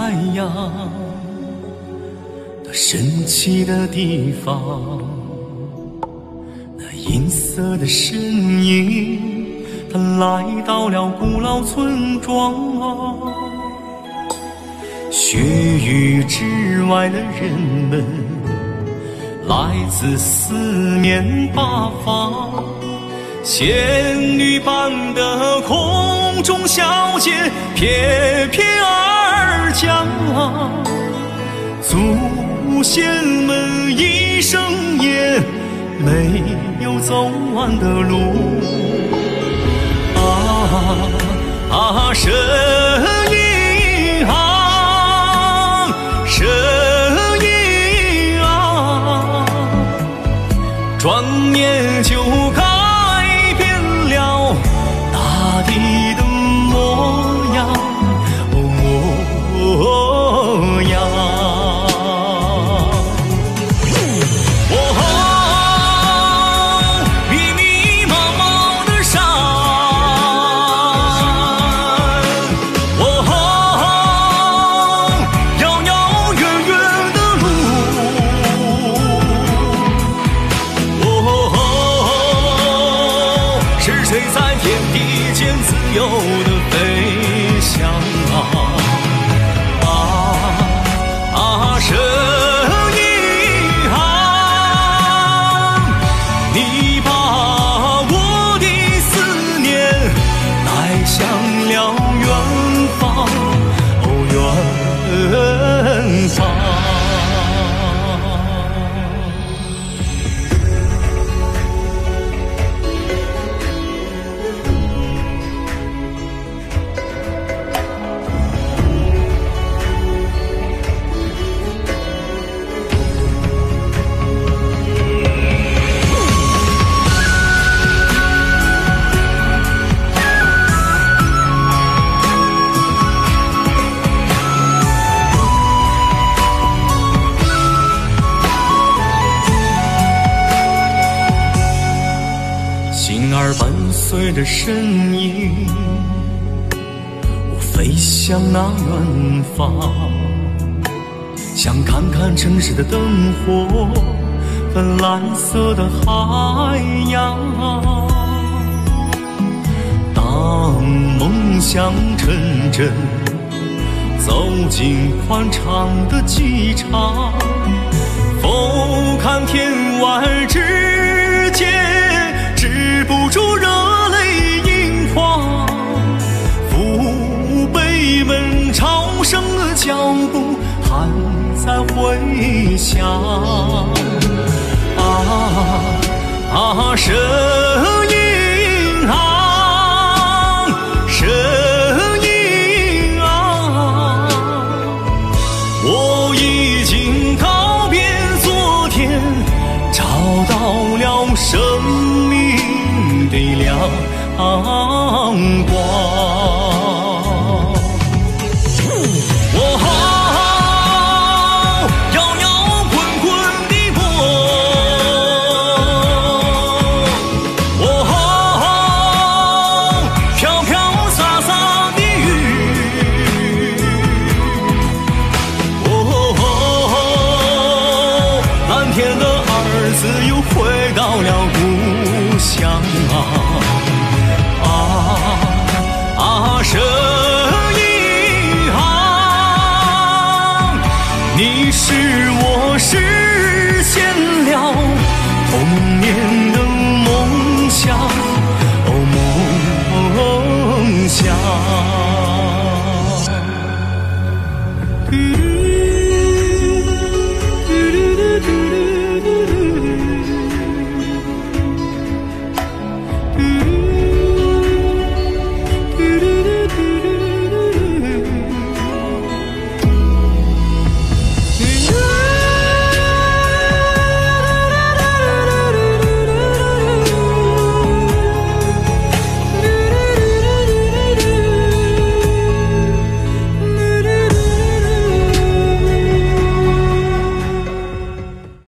阳那神奇的地方，那银色的身影，它来到了古老村庄啊。雪域之外的人们，来自四面八方，仙女般的空中小姐翩翩而降，祖先们一生也没有走完的路啊，神医啊，神医啊，转眼就改变了大地的模样，模样。密密麻麻的山，遥遥远远的路，是谁在天地间自由地飞翔神医啊，你把我的思念带向了远方，远方。心儿伴随着身影，我飞向那远方，想看看城市的灯火和蓝色的海洋。当梦想成真，走进宽敞的机场，俯瞰天外之界，止不住热泪盈眶，父辈们朝圣的脚步还在回响神医啊，神医啊，我已经告别昨天，找到了生命的亮光。摇摇滚滚的波，飘飘洒洒的雨，蓝天的儿子又回到了故乡啊。